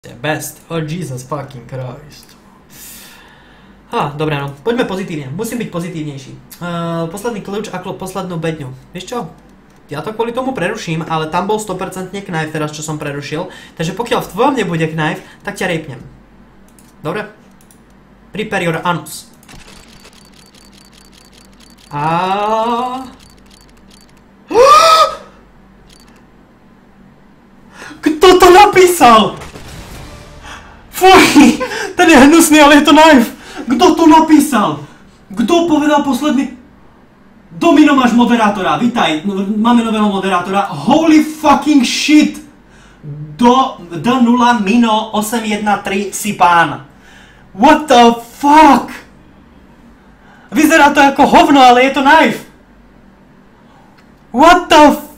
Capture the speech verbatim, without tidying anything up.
Best. Oh Jesus fucking Christ. Ha, dobré no. Poďme pozitívne. Musím byť pozitívnejší. Uh, posledný kľúč a poslednú bedňu. Vieš čo? Ja to kvôli tomu preruším, ale tam bol sto percent knife teraz, čo som prerušil. Takže pokiaľ v tvojom nebude knife, tak ťa rejpnem. Dobre? Prepare your anus. A... Kto to napísal? Fuj, ten je hnusný, ale je to knife. Kto to napísal? Kto povedal posledný? Domino, máš moderátora, vítaj, máme nového moderátora. Holy fucking shit. Do D nula Mino osem jedna tri si pán. What the fuck? Vyzerá to ako hovno, ale je to knife. What the fuck?